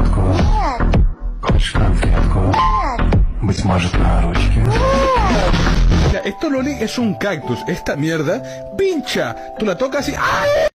конфетку? Нет. Хочешь конфетку? Нет. Быть может, на ручке? Mira, esto Loli es un cactus. Esta mierda pincha. Tú la tocas y ¡ay!